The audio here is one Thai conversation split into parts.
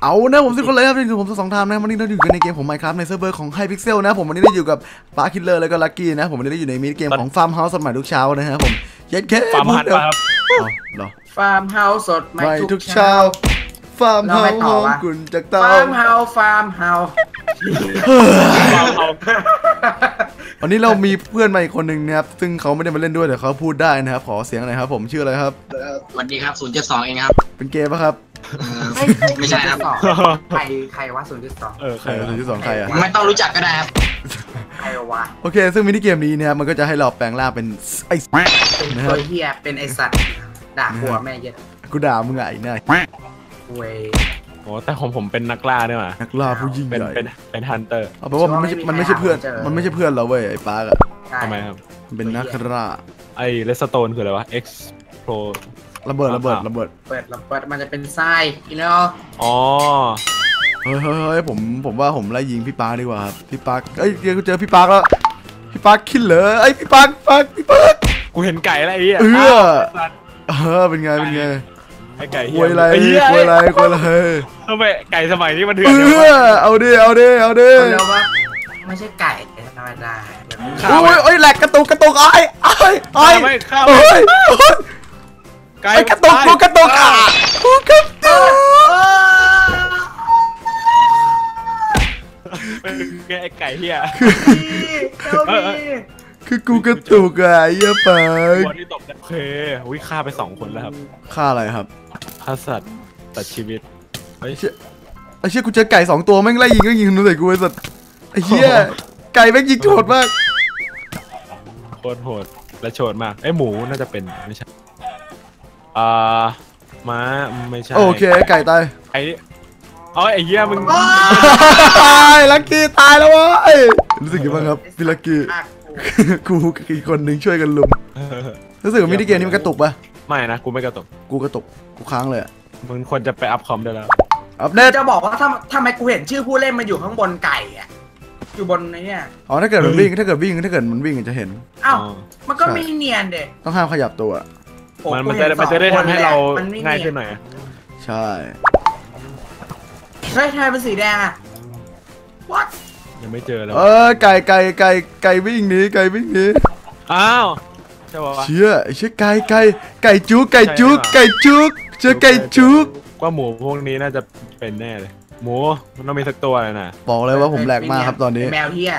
เอานะผมทุกคนเลยครับนี่คือผมสองทามนะวันนี้เราอยู่กันในเกมของ Minecraft ในเซิร์ฟเวอร์ของ Hypixel นะผมวันนี้ได้อยู่กับปาร์คคิลเลอร์แล้วก็ลัคกี้นะผมวันนี้ได้อยู่ในมินิเกมของ Farm House สดใหม่ทุกเช้านะฮะผมเย็ดแค่ฟาร์มฮัทครับเหรอฟาร์มเฮาส์สดใหม่ทุกเช้า Farm House กุนจากเตาฟาร์มเฮาส์ฟาร์มเฮาส์วันนี้เรามีเพื่อนมาอีกคนหนึ่งนะครับซึ่งเขาไม่ได้มาเล่นด้วยแต่เขาพูดได้นะครับขอเสียงหน่อยครับผมชื่ออะไรครับสวัสดีครับ0.2เองครับเป็นเกย์ป่ะครับไม่ใช่ครับใครวะ0.2 ใคร 0.2ใครอะไม่ต้องรู้จักก็ได้ครับใครวะโอเคซึ่งมินิเกมนี้นะครับมันก็จะให้เราแปลงร่างเป็นไอ้เป็นนะคตัรัวบเฮียเป็นไอสัตว์ด่าหัวแม่เย็ดกูด่ามึงไงนะเว้ยโอ้แต่ของผมเป็นนักล่าเนี่ยว่ะนักล่าผู้ยิ่งเป็นใหญ่เป็นฮันเตอร์เอาเป็นว่ามันไม่ใช่เพื่อนมันไม่ใช่เพื่อนเราเว้ยไอ้ปาร์กอะทำไมครับมันเป็นนักล่าไอ้เลสโตนคืออะไรวะ X Pro ระเบิดเปิดมันจะเป็นทรายอีเนาะอ๋อเฮ้ยผมว่าผมไล่ยิงพี่ปาร์กดีกว่าครับพี่ปาร์กเอ้ยกูเจอพี่ปาร์กแล้วพี่ปาร์กคิดเหรอไอ้พี่ปาร์กพี่ปาร์กกูเห็นไก่แล้วไอ้เหี้ยเป็นไงไอ้ไก่ควยอะไรควยอะไรทำไมไก่สมัยนี้มันเถื่เออนเนี่ยวะเอาดิเรียกว่าไม่ใใช่ไก่ธรรมดาแบบนี้โอ้ยแหลกกระตุกไอ้ไม่ข้าวไอ้กระตุกกระตุกไอ้ไก่เหี้ยคือกูกระตุกอะไอ้เหี้ยปาร์กวันที่ตกโอเควิฆ่าไป2 คนแล้วครับฆ่าอะไรครับฆ่าสัตว์ตัดชีวิตเฮ้ยไอ้เชี่ยกูเจอไก่2 ตัวแม่งไล่ยิงหนูใส่กูไอ้สัตว์ไอ้เหี้ยไก่แม่งยิงโหดมากโคตรโหดและโฉดมากไอ้หมูน่าจะเป็นไม่ใช่ม้าไม่ใช่โอเคไก่ตายไอ้ไอ้เหี้ยมึงลักกี้ตายแล้ววะรู้สึกยังไงบ้างครับพี่ลักกี้กูอีกคนนึงช่วยกันลุมรู้สึกว่ามินิเกมนี้มันกระตุกปะไม่นะกูไม่กระตุกกูกระตุกกูค้างเลยอะมึงควรจะไปอัพคอมได้แล้วอัปเดตจะบอกว่าทำไมกูเห็นชื่อผู้เล่นมันอยู่ข้างบนไก่อะอยู่บนไอ้เนี่ยอ๋อถ้าเกิดมันวิ่งถ้าเกิดมันวิ่งจะเห็นอ้าวมันก็ไม่เนียนเด็ต้องห้ามขยับตัวมันจะได้ทำให้เราง่ายขึ้นหน่อยใช่เฮ้ยทำไมเป็นสีแดงอะ what ยังไม่เจอแล้วไก่วิ่งหนีอ้าวใช่ป่าวะเชี่ยไก่จุกเจอไก่จุกว่าหมูพวกนี้น่าจะเป็นแน่เลยหมูมันต้องมีสักตัวเลยนะบอกเลยว่าผมแหลกมากครับตอนนี้ไอแมวเฮีย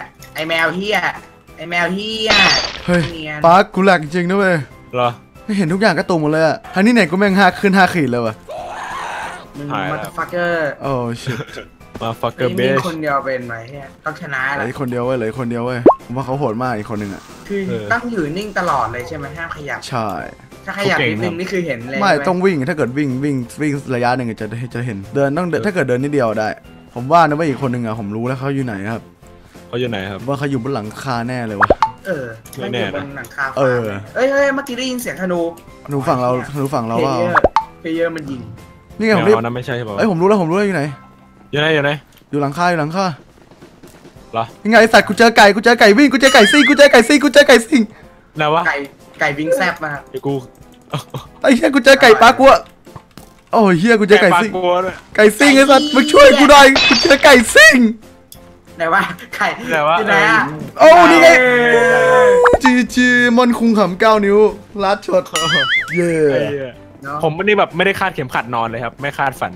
เฮ้ยปาร์คกูแหลกจริงนะเว้ยเหรอไม่เห็นทุกอย่างกระตุกหมดเลยอะทันนี้ไหนกูแม่งขึ้น5 ขีดเลยว่ะมึงมาฟักเกอร์โอ้ชิตมาฟักเกอร์เบมีสคนเดียวเป็นไหมเฮียต้องชนะเหลืแหอละอีกคนเดียวเว้ยผมว่าเขาโหดมากอีกคนนึงอะคือต้องอยู่นิ่งตลอดเลยใช่ไหมห้ามขยับใช่ถ้าขยับนิดนึงนี่คือเห็นเลยไม่ต้องวิ่งถ้าเกิดวิ่งระยะหนึ่งจะเห็นเดินต้องเดินถ้าเกิดเดินนิดเดียวได้ ผมว่านะว่าอีกคนนึงอะผมรู้แล้วเขาอยู่ไหนครับเขาอยู่ไหนครับว่าเขาอยู่บนหลังคาแน่เลยวะไม่อยู่บนหลังคาเมื่อกี้ได้ยินเสียงธนูหนูฝั่งเราว่าเพลเยอร์มันยิงนี่ไงผมนั้นไม่ใช่ใช่ป่าวผมรู้แล้วอยู่ไหนอยู่ไหนอยู่หลังคาเหรอยังไงไอ้สัตว์กูเจอไก่วิ่งกูเจอไก่ซิ่งแล้ววะไก่วิ่งแซบมากูไอ้เหี้ยกูเจอไก่ปลากัวโอ้เหี้ยกูเจอไก่ซิ่งไอ้สัตว์มึงช่วยกูหน่อยกูเจอไก่ซิ่งไหนวะไก่ไหนอะโอ้นี่ไงจีมอนคุงขำ9 นิ้วลัดช็อตเย่ผมวันนี้แบบไม่ได้คาดเข็มขัดนอนเลยครับไม่คาดฝัน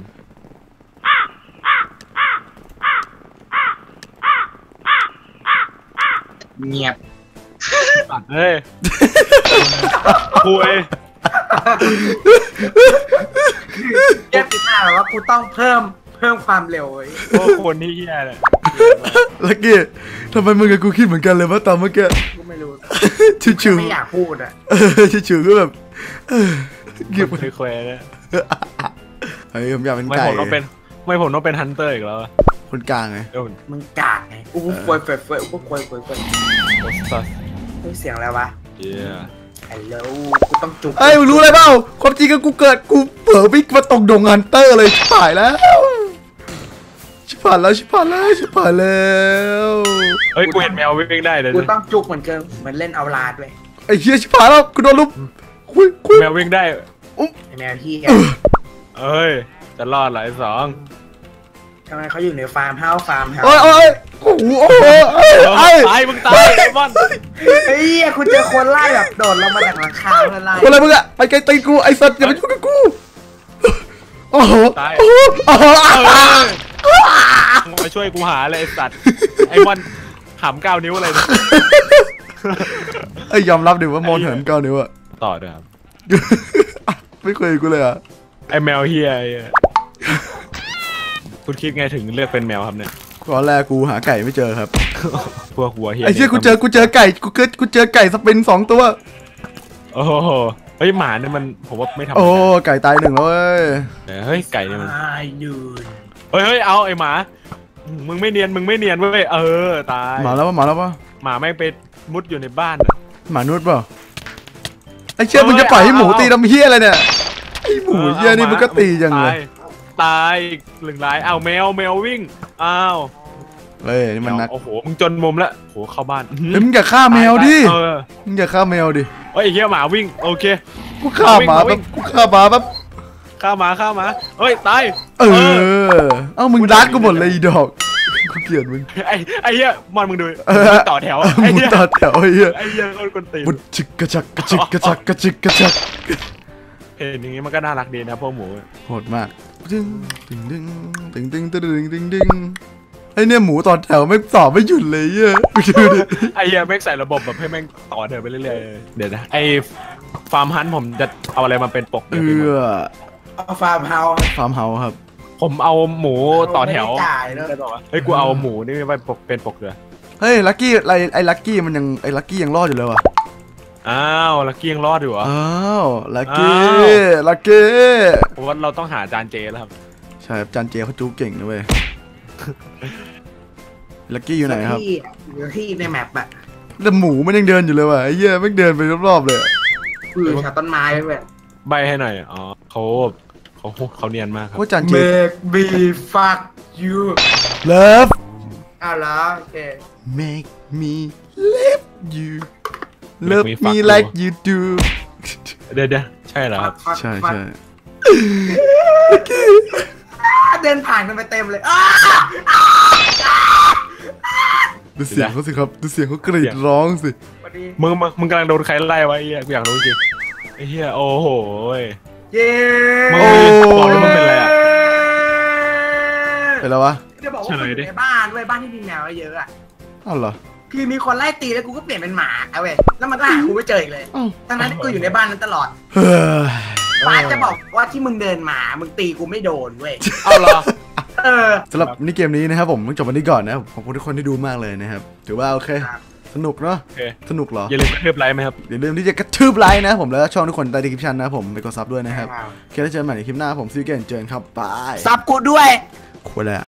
เงียบเฮ้ยคุยแก้ปิดหน้าแบบว่ากูต้องเพิ่มความเร็วไว้โอ้คนที่แย่เลยลักกี้ทำไมมึงกับกูคิดเหมือนกันเลยว่าตอนเมื่อกี้กูไม่รู้ชิวๆไม่อยากพูดอ่ะชิวๆก็แบบเงียบไม่เคยเลยเฮ้ยผมอยากเป็นไม่ไก่ผมต้องเป็นฮันเตอร์อีกแล้วคนกลางไงมึงกากไงอู้ควยควยโอสตัสเสียงอะไรวะเย้ฮัลโหลกูต้องจุกไอ้มึงรู้อะไรเปล่าความจริงก็กูเผลอวิ่งมาตกดงฮันเตอร์เลยชิบหายแล้วชิบหายแล้วเฮ้ยกูเห็นแมววิ่งได้เลยกูต้องจุกเหมือนเล่นเอาลาด้วยไอ้เหี้ยชิบหายแล้วกูโดนลุมคุยแมววิ่งได้ไอแมวที่เอ้ยจะรอดหลายสองทำไมเขาอยู่ในฟาร์มเฮาส์โอ้ยโอ้โหไอ้ตายมึงตายไอ้บอลเฮ้ยคุณเจอคนไล่แบบโดดลงมาจากหลังคาเพื่อไล่อะไรมึงอะไปไกลตีกูไอ้สัตว์อย่ามายุ่งกับกูโอ้โหตายโอ้โหมึงมาช่วยกูหาเลยไอ้สัตว์ไอ้บอลหำ9 นิ้วอะไรเนี่ยไอ้ยอมรับดิว่ามอนเหินก้าวนิ้วอะต่อด้วยครับไม่เคยกูเลยอะไอ้แมวเฮียไอ้คุณคิดไงถึงเลือกเป็นแมวครับเนี่ยตอนแรกกูหาไก่ไม่เจอครับพวกวัวเฮียไอ้เชี่ยกูเจอไก่กูเจอไก่สปิน2 ตัวโอ้โหเฮ้ยหมาเนี่ยมันผมว่าไม่ทำโอ้ไก่ตาย1แล้วเว้ยเฮ้ยไก่เนี่ยมันตายยืนเฮ้ยเอาไอ้หมามึงไม่เนียนเว้ยตายมาแล้วปะหมาแม่งไปมุดอยู่ในบ้านหมานุษย์เปล่าไอ้เชี่ยมึงจะปล่อยให้หมูตีทำเฮียอะไรเนี่ยไอ้หมูเฮียนี่มึงก็ตีจังเลยตายหนึ่งรายเอาแมววิ่งอ้าวเฮ้ยนี่มันนักโอ้โหมึงจนมุมแล้วโหเข้าบ้านเฮ้ยมึงอย่าฆ่าแมวดิเออมึงอย่าฆ่าแมวดิเฮ้ยไอ้เหี้ยหมาวิ่งโอเคกูฆ่าหมาวิ่แป๊บงกูฆ่าหมาแป๊บฆ่าหมาเฮ้ยตายเออเอ้ามึงรักกูหมดเลยอีดอกกูเกลียดมึงไอ้เหี้ยมอนมึงดูเออต่อแถวหไอ้มูเหี้ยต่อแถวไอ้เหี้ยไอ้เหี้ยคนตีนบุดจิกกระจักกระจิกกระจักกระจิกกระจักเห็นอย่างงี้มันก็น่ารักดีนะพวกหมูโหดมากดึงดึงดึงดึงดึงดึงดึงดึงไอ้เนี่ยหมูต่อแถวไม่ตอบไม่หยุดเลยเหี้ยดูดิไอ้เหี้ยแม่งใส่ระบบแบบให้แม่งต่อเดินไปเรื่อยๆเดี๋ยวนะไอ้ฟาร์มฮันต์ผมจะเอาอะไรมาเป็นปกเอเนี่ยอเอาฟาร์มเฮาส์ฟาร์มเฮาส์ครับผมเอาหมูต่อแถวไม่ได้จ่ายเนอะได้ป่าวะเฮ้ยกูเอาหมูนี่ไปปกเป็นปกเลยเฮ้ยลักกี้ไอ้ลักกี้มันยังไอ้ลักกี้ยังรอดอยู่เลยวะอ้าวลักกี้ยังรอดอยู่เหรออ้าวลักกี้อ้าวลักกี้ผมว่าเราต้องหาจานเจแล้วครับใช่ครับจานเจเขาจูเก่งนะเว้ยลักกี้อยู่ไหนครับอยู่ที่ในแมปอะแล้วหมูมันยังเดินอยู่เลยว่ะไอ้เหี้ยไม่งเดินไปรอบๆเลยอะคือแถวต้นไม้ไปแบบใบให้หน่อยอ๋อเขาเนียนมากครับว่าจานเจ make me fuck you love อ้าวเหรอโอเค make me love you love me me fuck you like you do เดี๋ยวใช่เหรอครับ fuck ใช่ fuck ใช่เดินผ่านกันไปเต็มเลยดูเสียงเขาสิครับดูเสียงเขากรีดร้องสิสวัสดีมึงกำลังโดนใครไล่ไว้ไอ้เหี้ยกูอยากรู้จริงไอ้เหี้ยโอ้โหยเย้มึงบอกเลยมึงเป็นอะไรอะเป็นแล้ววะจะบอกว่าเฉลยอยู่ดิในบ้านบ้านที่มีแมวเยอะอะอ้าวเหรอคือมีคนไล่ตีแล้วกูก็เปลี่ยนเป็นหมาเอาเว้ยแล้วมันก็หากูไม่เจออีกเลยอ้าวทั้งนั้นที่กูอยู่ในบ้านนั้นตลอดเฮ้ยป้าจะบอกว่าที่มึงเดินมามึงตีกูไม่โดนเว้ยเอาเหรอเออสำหรับมินิเกมนี้นะครับผมต้องจบวันนี้ก่อนนะครับขอบคุณทุกคนที่ดูมากเลยนะครับถือว่าโอเคครับสนุกเนาะโอเคสนุกเหรออย่าลืมกระทืบไลค์ไหมครับอย่าลืมที่จะกระทืบไลค์นะผมแล้วก็ช่องทุกคนใต้ดีคริปชันนะครับผมไปกดซับด้วยนะครับโอเคแล้วเจอกันใหม่ในคลิปหน้าผมซิวเกนเจอกันครับบายซับกูด้วยควรแหละ